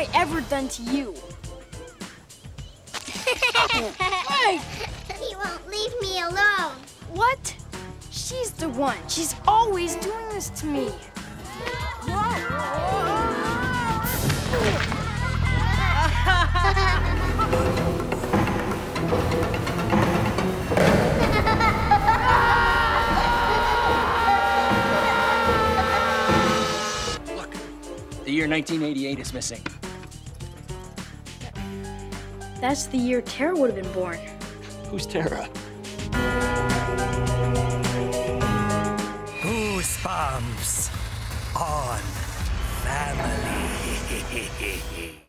I ever done to you? Hey! He won't leave me alone. What? She's the one. She's always doing this to me. Look, the year 1988 is missing. That's the year Tara would have been born. Who's Tara? Goosebumps on family.